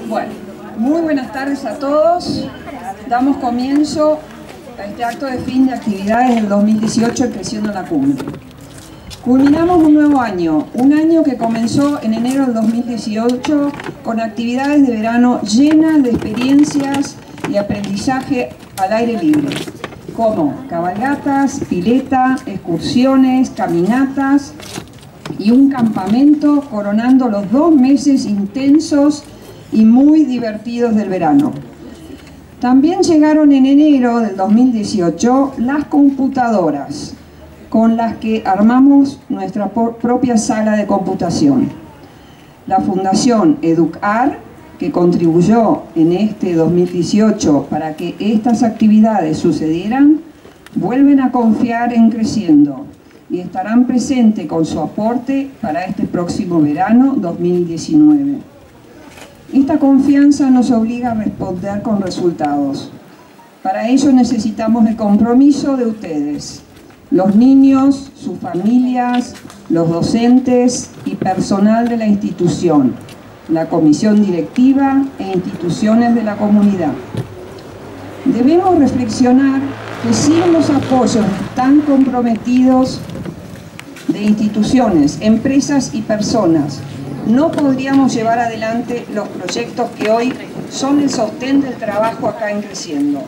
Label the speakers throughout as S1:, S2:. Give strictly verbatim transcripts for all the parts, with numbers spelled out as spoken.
S1: Bueno, muy buenas tardes a todos. Damos comienzo a este acto de fin de actividades del dos mil dieciocho en Creciendo la Cumbre. Culminamos un nuevo año, un año que comenzó en enero del dos mil dieciocho con actividades de verano llenas de experiencias y aprendizaje al aire libre, como cabalgatas, pileta, excursiones, caminatas y un campamento coronando los dos meses intensos y muy divertidos del verano. También llegaron en enero del dos mil dieciocho las computadoras, con las que armamos nuestra propia sala de computación. La Fundación Educar, que contribuyó en este dos mil dieciocho para que estas actividades sucedieran, vuelven a confiar en Creciendo y estarán presentes con su aporte para este próximo verano dos mil diecinueve. Esta confianza nos obliga a responder con resultados. Para ello necesitamos el compromiso de ustedes, los niños, sus familias, los docentes y personal de la institución, la comisión directiva e instituciones de la comunidad. Debemos reflexionar que sin los apoyos tan comprometidos de instituciones, empresas y personas, no podríamos llevar adelante los proyectos que hoy son el sostén del trabajo acá en Creciendo.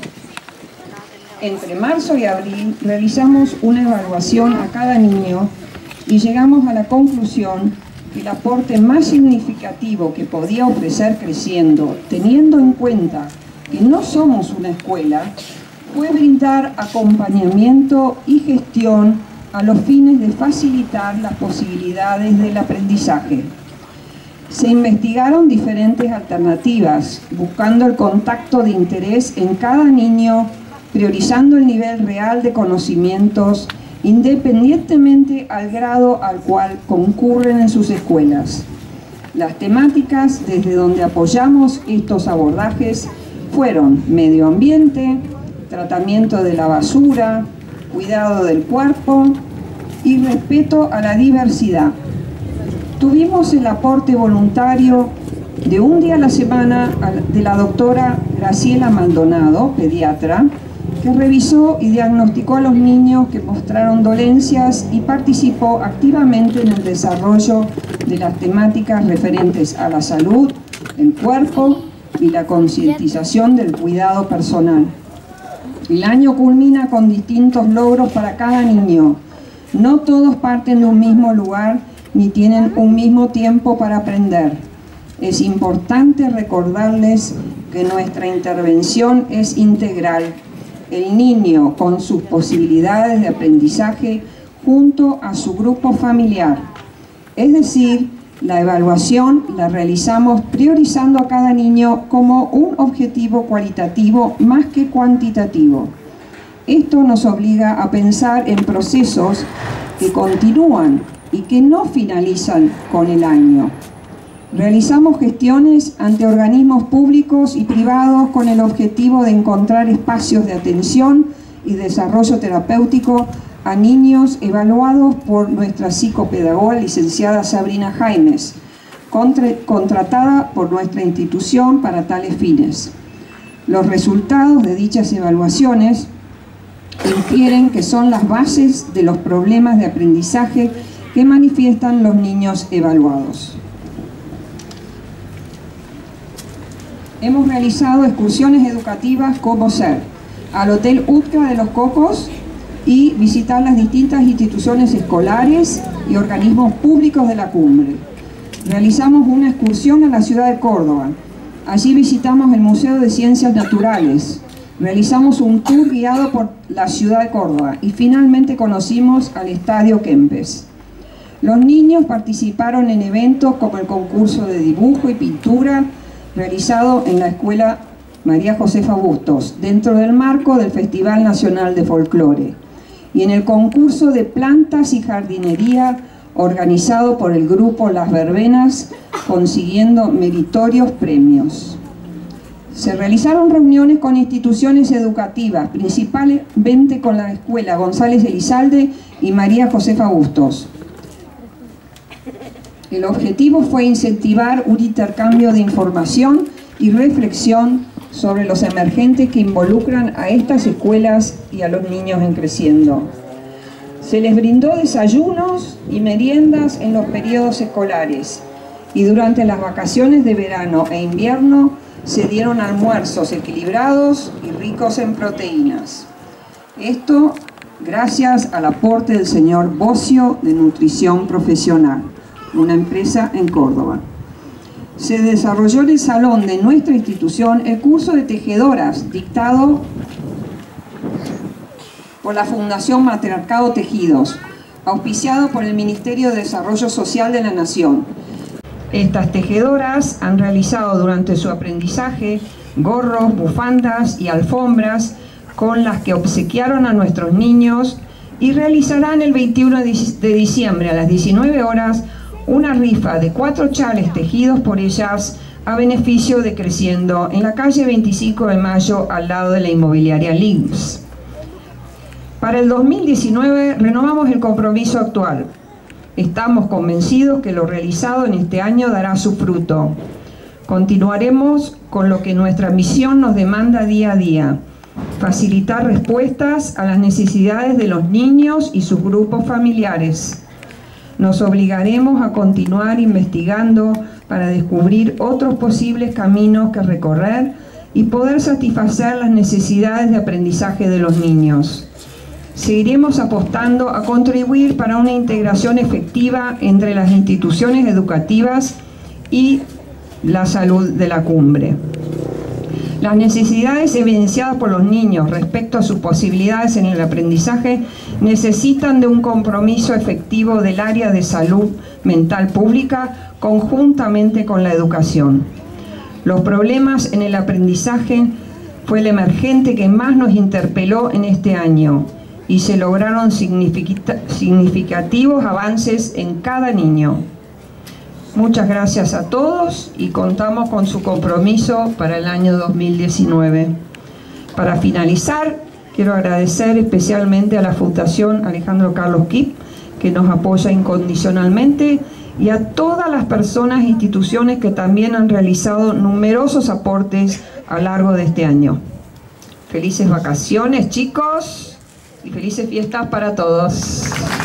S1: Entre marzo y abril realizamos una evaluación a cada niño y llegamos a la conclusión que el aporte más significativo que podía ofrecer Creciendo, teniendo en cuenta que no somos una escuela, fue brindar acompañamiento y gestión a los fines de facilitar las posibilidades del aprendizaje. Se investigaron diferentes alternativas, buscando el contacto de interés en cada niño, priorizando el nivel real de conocimientos, independientemente al grado al cual concurren en sus escuelas. Las temáticas desde donde apoyamos estos abordajes fueron medio ambiente, tratamiento de la basura, cuidado del cuerpo y respeto a la diversidad. Tuvimos el aporte voluntario de un día a la semana de la doctora Graciela Maldonado, pediatra, que revisó y diagnosticó a los niños que mostraron dolencias y participó activamente en el desarrollo de las temáticas referentes a la salud, el cuerpo y la concientización del cuidado personal. El año culmina con distintos logros para cada niño. No todos parten de un mismo lugar ni tienen un mismo tiempo para aprender. Es importante recordarles que nuestra intervención es integral. El niño con sus posibilidades de aprendizaje junto a su grupo familiar. Es decir, la evaluación la realizamos priorizando a cada niño como un objetivo cualitativo más que cuantitativo. Esto nos obliga a pensar en procesos que continúan y que no finalizan con el año. Realizamos gestiones ante organismos públicos y privados con el objetivo de encontrar espacios de atención y desarrollo terapéutico a niños evaluados por nuestra psicopedagoga licenciada Sabrina Jaimes, contra, contratada por nuestra institución para tales fines. Los resultados de dichas evaluaciones infieren que son las bases de los problemas de aprendizaje que manifiestan los niños evaluados. Hemos realizado excursiones educativas como ser al Hotel Utka de los Cocos y visitar las distintas instituciones escolares y organismos públicos de la cumbre. Realizamos una excursión a la ciudad de Córdoba. Allí visitamos el Museo de Ciencias Naturales. Realizamos un tour guiado por la ciudad de Córdoba y finalmente conocimos al Estadio Kempes. Los niños participaron en eventos como el concurso de dibujo y pintura realizado en la Escuela María Josefa Bustos, dentro del marco del Festival Nacional de Folclore, y en el concurso de plantas y jardinería organizado por el grupo Las Verbenas, consiguiendo meritorios premios. Se realizaron reuniones con instituciones educativas, principalmente con la Escuela González Elizalde y María Josefa Bustos. El objetivo fue incentivar un intercambio de información y reflexión sobre los emergentes que involucran a estas escuelas y a los niños en Creciendo. Se les brindó desayunos y meriendas en los periodos escolares y durante las vacaciones de verano e invierno se dieron almuerzos equilibrados y ricos en proteínas. Esto gracias al aporte del señor Bocio de Nutrición Profesional, una empresa en Córdoba. Se desarrolló en el salón de nuestra institución el curso de tejedoras dictado por la Fundación Matriarcado Tejidos, auspiciado por el Ministerio de Desarrollo Social de la Nación. Estas tejedoras han realizado durante su aprendizaje gorros, bufandas y alfombras con las que obsequiaron a nuestros niños y realizarán el veintiuno de diciembre a las diecinueve horas una rifa de cuatro chales tejidos por ellas a beneficio de Creciendo en la calle veinticinco de mayo al lado de la inmobiliaria Links. Para el dos mil diecinueve renovamos el compromiso actual. Estamos convencidos que lo realizado en este año dará su fruto. Continuaremos con lo que nuestra misión nos demanda día a día: facilitar respuestas a las necesidades de los niños y sus grupos familiares. Nos obligaremos a continuar investigando para descubrir otros posibles caminos que recorrer y poder satisfacer las necesidades de aprendizaje de los niños. Seguiremos apostando a contribuir para una integración efectiva entre las instituciones educativas y la salud de la cumbre. Las necesidades evidenciadas por los niños respecto a sus posibilidades en el aprendizaje necesitan de un compromiso efectivo del área de salud mental pública conjuntamente con la educación. Los problemas en el aprendizaje fue el emergente que más nos interpeló en este año y se lograron significativos avances en cada niño. Muchas gracias a todos y contamos con su compromiso para el año dos mil diecinueve. Para finalizar, quiero agradecer especialmente a la Fundación Alejandro Carlos Kip, que nos apoya incondicionalmente, y a todas las personas e instituciones que también han realizado numerosos aportes a lo largo de este año. Felices vacaciones, chicos, y felices fiestas para todos.